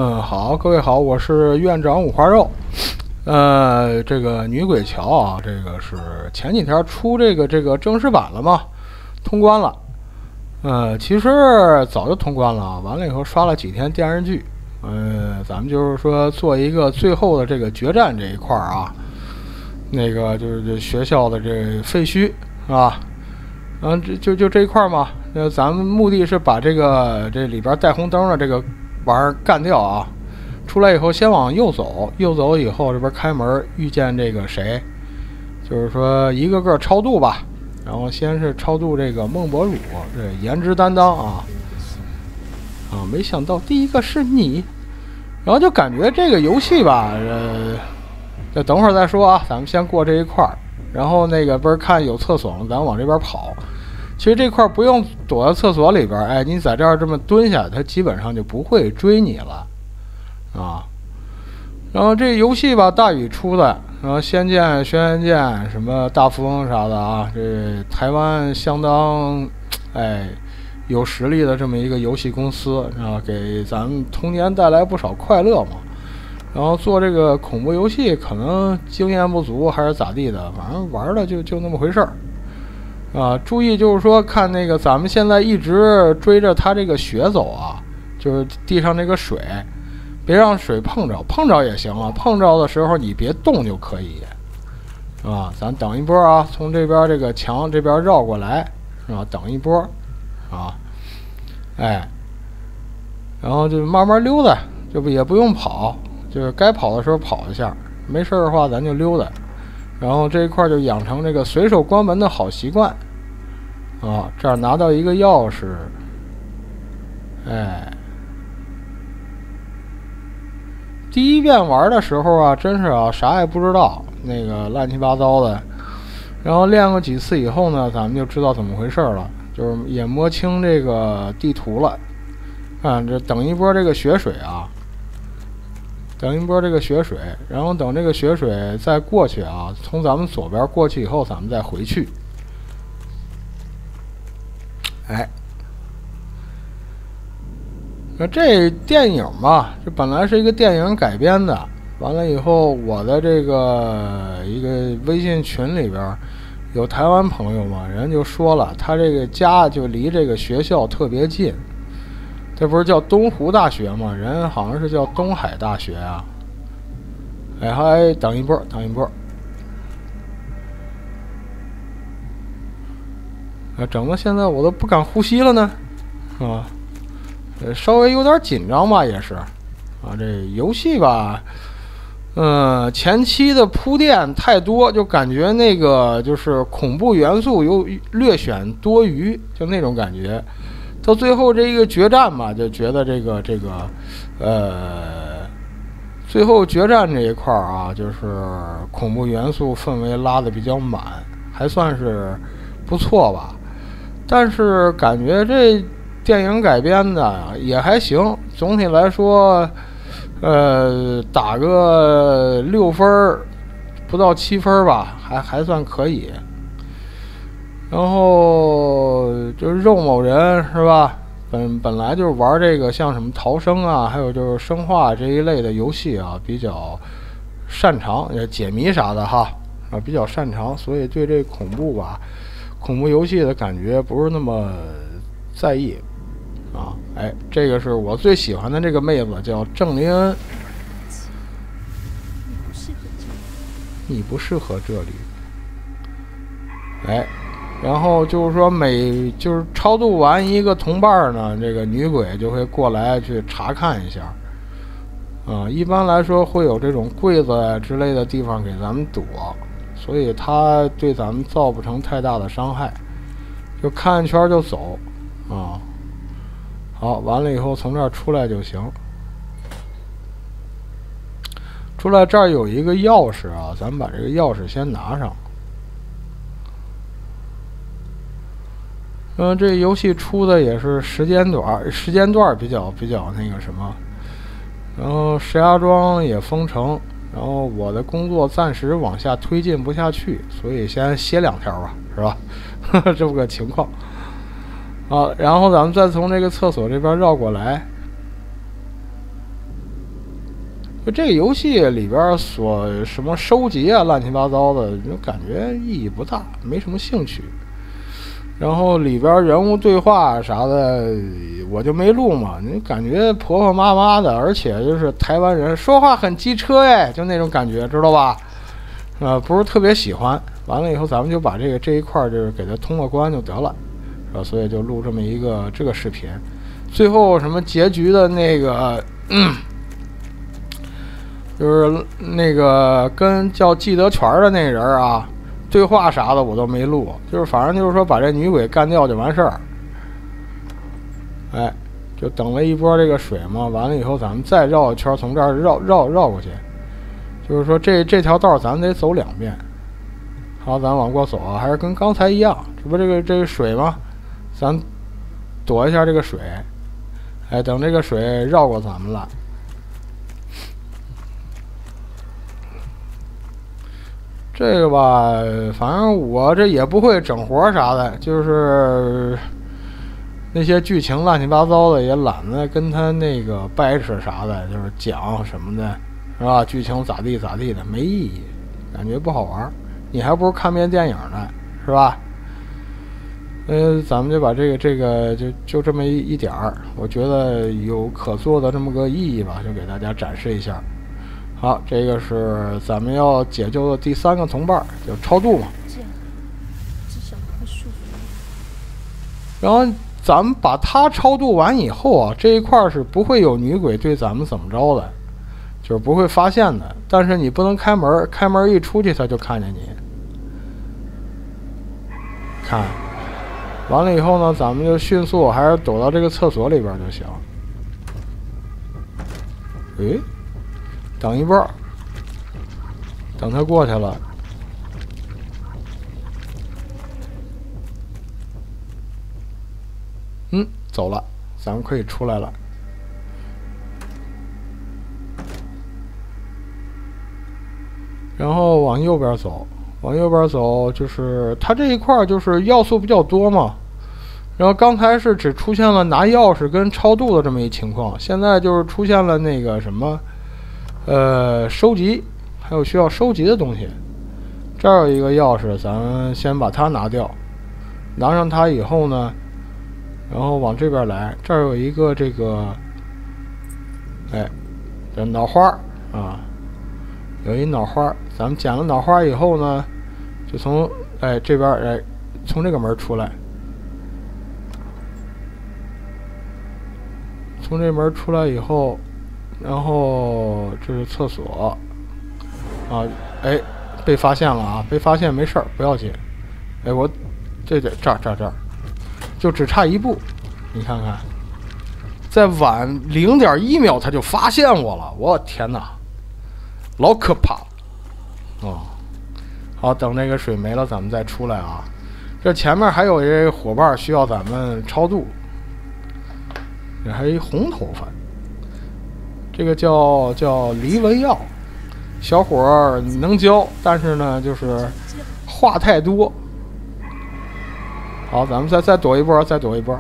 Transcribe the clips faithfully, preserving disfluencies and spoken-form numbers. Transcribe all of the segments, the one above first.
嗯，好，各位好，我是院长五花肉。呃，这个女鬼桥啊，这个是前几天出这个这个正式版了嘛，通关了。呃，其实早就通关了啊，完了以后刷了几天电视剧。呃，咱们就是说做一个最后的这个决战这一块儿啊，那个就是这学校的这废墟是吧？嗯，这就就这一块嘛。那咱们目的是把这个这里边带红灯的这个玩意儿干掉啊。出来以后先往右走，右走以后这边开门遇见这个谁，就是说一个个超度吧。然后先是超度这个孟博汝，这颜值担当啊啊！没想到第一个是你，然后就感觉这个游戏吧，呃，再等会儿再说啊，咱们先过这一块儿。然后那个不是看有厕所，咱往这边跑。其实这块不用躲在厕所里边，哎，你在这儿这么蹲下，它基本上就不会追你了啊。然后这游戏吧，大宇出的，然后《仙剑》《轩辕剑》什么大富翁啥的啊，这台湾相当哎有实力的这么一个游戏公司啊，给咱们童年带来不少快乐嘛。然后做这个恐怖游戏，可能经验不足还是咋地的，反正玩的就就那么回事儿啊。注意就是说，看那个咱们现在一直追着它这个血走啊，就是地上那个水。别让水碰着，碰着也行了。碰着的时候你别动就可以，是吧？咱等一波啊，从这边这个墙这边绕过来，是吧？等一波，啊，哎，然后就慢慢溜达，就不也不用跑，就是该跑的时候跑一下，没事的话咱就溜达。然后这一块就养成这个随手关门的好习惯，啊，这儿拿到一个钥匙，哎。第一遍玩的时候啊，真是啊，啥也不知道，那个乱七八糟的。然后练过几次以后呢，咱们就知道怎么回事了，就是也摸清这个地图了。看这等一波这个血水啊，等一波这个血水，然后等这个血水再过去啊，从咱们左边过去以后，咱们再回去。哎。那这电影嘛，这本来是一个电影改编的，完了以后，我的这个一个微信群里边有台湾朋友嘛，人就说了，他这个家就离这个学校特别近，这不是叫东湖大学吗？人好像是叫东海大学啊。哎，还等一波，等一波。啊，整的现在我都不敢呼吸了呢，是吧？呃，稍微有点紧张吧，也是，啊，这游戏吧，呃，前期的铺垫太多，就感觉那个就是恐怖元素有略显多余，就那种感觉。到最后这一个决战嘛，就觉得这个这个，呃，最后决战这一块啊，就是恐怖元素氛围拉得比较满，还算是不错吧。但是感觉这。电影改编的也还行，总体来说，呃，打个六分不到七分吧，还还算可以。然后就是肉某人是吧？本本来就是玩这个像什么逃生啊，还有就是生化这一类的游戏啊，比较擅长，也解谜啥的哈啊，比较擅长，所以对这恐怖吧，恐怖游戏的感觉不是那么在意。啊，哎，这个是我最喜欢的这个妹子，叫郑林恩。你不适合这里。哎，然后就是说每就是超度完一个同伴呢，这个女鬼就会过来去查看一下。啊，一般来说会有这种柜子之类的地方给咱们躲，所以她对咱们造不成太大的伤害，就看一圈就走，啊。好，完了以后从这儿出来就行。出来这儿有一个钥匙啊，咱们把这个钥匙先拿上。嗯，这游戏出的也是时间短，时间段比较比较那个什么。然后石家庄也封城，然后我的工作暂时往下推进不下去，所以先歇两条吧，是吧？这么个情况。好，然后咱们再从这个厕所这边绕过来， 就这个游戏里边所什么收集啊，乱七八糟的，就感觉意义不大，没什么兴趣。然后里边人物对话啥的，我就没录嘛，你感觉婆婆妈妈的，而且就是台湾人说话很机车哎，就那种感觉，知道吧？呃，不是特别喜欢。完了以后，咱们就把这个这一块就是给它通过关就得了，是吧？所以就录这么一个这个视频。最后什么结局的那个，嗯，就是那个跟叫季德全的那人啊。对话啥的我都没录，就是反正就是说把这女鬼干掉就完事儿。哎，就等了一波这个水嘛，完了以后咱们再绕一圈，从这儿绕绕绕过去。就是说这这条道咱得走两遍。好，咱往过走啊，还是跟刚才一样，这不这个这个水吗？咱躲一下这个水。哎，等这个水绕过咱们了。这个吧，反正我这也不会整活啥的，就是那些剧情乱七八糟的也懒得跟他那个掰扯啥的，就是讲什么的，是吧？剧情咋地咋地的，没意义，感觉不好玩。你还不如看遍电影呢，是吧？呃，咱们就把这个这个就就这么一一点儿，我觉得有可做的这么个意义吧，就给大家展示一下。好，这个是咱们要解救的第三个同伴，就超度嘛。 这样，至少会舒服。 然后咱们把他超度完以后啊，这一块是不会有女鬼对咱们怎么着的，就是不会发现的。但是你不能开门，开门一出去他就看见你。看，完了以后呢，咱们就迅速还是躲到这个厕所里边就行。诶。等一波，等他过去了，嗯，走了，咱们可以出来了。然后往右边走，往右边走，就是它这一块就是要素比较多嘛。然后刚才是只出现了拿钥匙跟超度的这么一情况，现在就是出现了那个什么。呃，收集还有需要收集的东西。这儿有一个钥匙，咱们先把它拿掉。拿上它以后呢，然后往这边来。这儿有一个这个，哎，这脑花啊，有一脑花。咱们捡了脑花以后呢，就从哎这边哎从这个门出来，从这门出来以后。然后这是厕所，啊，哎，被发现了啊！被发现没事儿，不要紧。哎，我这这这儿这儿这儿，就只差一步，你看看，再晚零点一秒他就发现我了，我天哪，老可怕哦！好，等这个水没了，咱们再出来啊。这前面还有一个伙伴需要咱们超度，这还有一红头发。这个叫叫黎文耀，小伙儿能教，但是呢，就是话太多。好，咱们再再躲一波，再躲一波。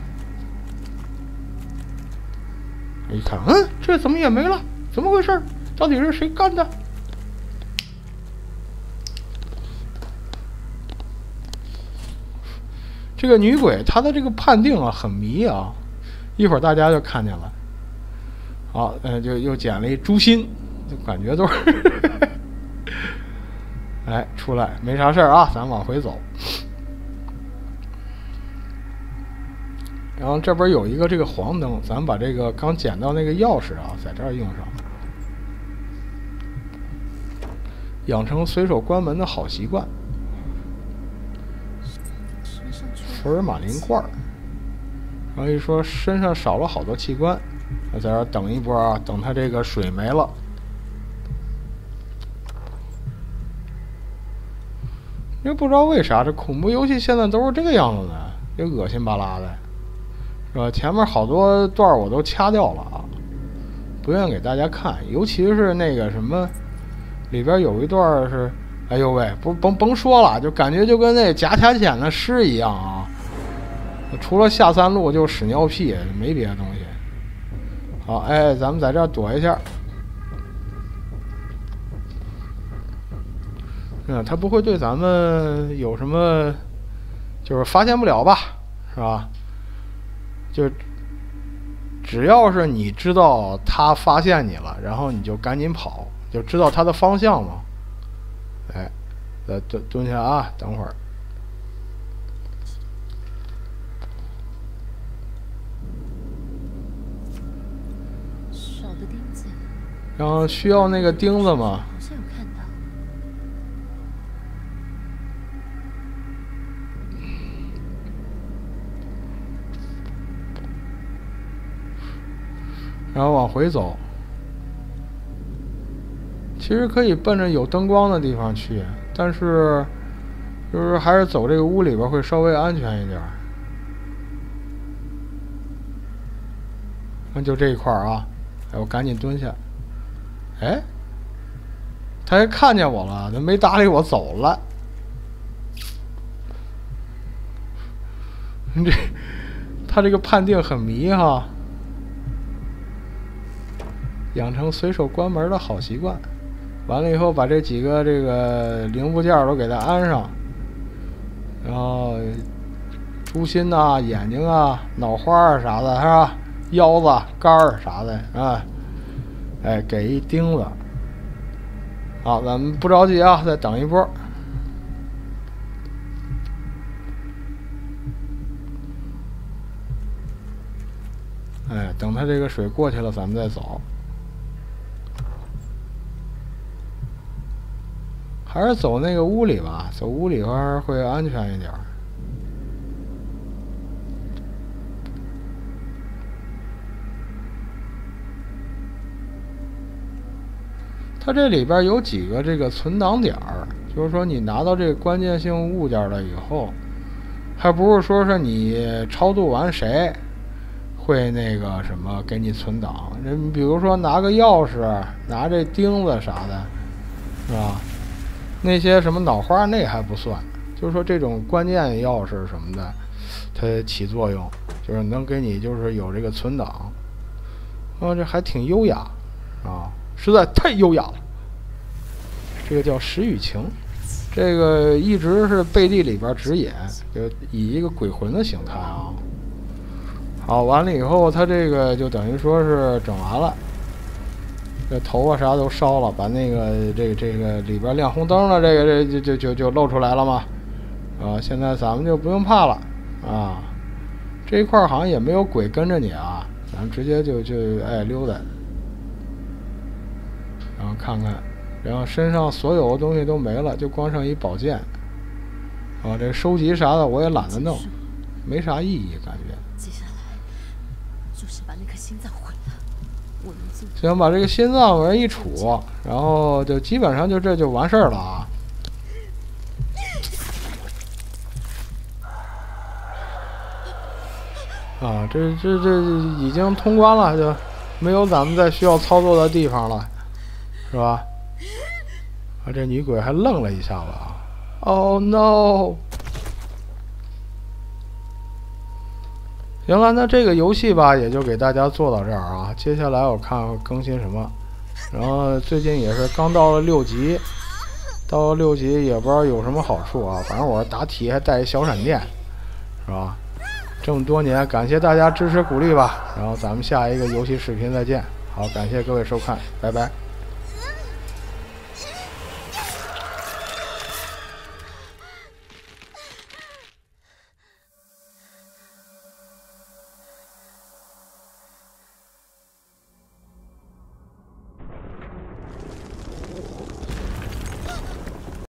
一看，嗯，这怎么也没了？怎么回事？到底是谁干的？这个女鬼她的这个判定啊很迷啊，一会儿大家就看见了。好，嗯、呃，就又捡了一猪心，就感觉都是，哎，出来没啥事儿啊，咱往回走。然后这边有一个这个黄灯，咱把这个刚捡到那个钥匙啊，在这儿用上，养成随手关门的好习惯。福尔马林罐儿，然后一说身上少了好多器官。我在这儿等一波啊，等它这个水没了。因为不知道为啥这恐怖游戏现在都是这个样子的，也恶心巴拉的，是吧？前面好多段我都掐掉了啊，不愿意给大家看，尤其是那个什么，里边有一段是，哎呦喂，不甭甭说了，就感觉就跟那假卡钳的尸一样啊。除了下三路就屎尿屁，没别的东西。好，哎，咱们在这儿躲一下。 嗯，他不会对咱们有什么，就是发现不了吧，是吧？就只要是你知道他发现你了，然后你就赶紧跑，就知道他的方向嘛。哎，再蹲蹲下啊，等会儿。 少个钉子。 然后需要那个钉子吗？ 好像有看到。 然后往回走，其实可以奔着有灯光的地方去，但是就是还是走这个屋里边会稍微安全一点。那就这一块啊，哎，我赶紧蹲下。哎，他还看见我了，他没搭理我走了。这他这个判定很迷哈。养成随手关门的好习惯，完了以后把这几个这个零部件都给它安上，然后猪心呐、啊、眼睛啊、脑花啊啥的，是吧？腰子、肝儿啥的啊，哎，给一钉子。好，咱们不着急啊，再等一波。哎，等它这个水过去了，咱们再走。还是走那个屋里吧，走屋里边会安全一点。它这里边有几个这个存档点儿，就是说你拿到这个关键性物件了以后，还不是说是你超度完谁会那个什么给你存档。人比如说拿个钥匙，拿这钉子啥的，是吧？那些什么脑花那还不算，就是说这种关键钥匙什么的，它起作用，就是能给你就是有这个存档。哦，这还挺优雅啊，实在太优雅了。这个叫石雨晴，这个一直是贝蒂里边指引，就以一个鬼魂的形态啊。好，完了以后，它这个就等于说是整完了。这头发啥都烧了，把那个这个这个里边亮红灯的这个这就就就就露出来了嘛，啊，现在咱们就不用怕了啊，这一块好像也没有鬼跟着你啊，咱们直接就就哎溜达，然后看看，然后身上所有的东西都没了，就光剩一宝剑，啊，这收集啥的我也懒得弄，没啥意义感觉。 接下来就是把那颗心脏毁了。 行，把这个心脏往上一杵，然后就基本上就这就完事儿了啊。啊，这这这已经通关了，就没有咱们再需要操作的地方了，是吧？啊，这女鬼还愣了一下子啊 ！Oh no！ 行了，那这个游戏吧，也就给大家做到这儿啊。接下来我看会更新什么，然后最近也是刚到了六级，到了六级也不知道有什么好处啊。反正我打体还带一小闪电，是吧？这么多年，感谢大家支持鼓励吧。然后咱们下一个游戏视频再见。好，感谢各位收看，拜拜。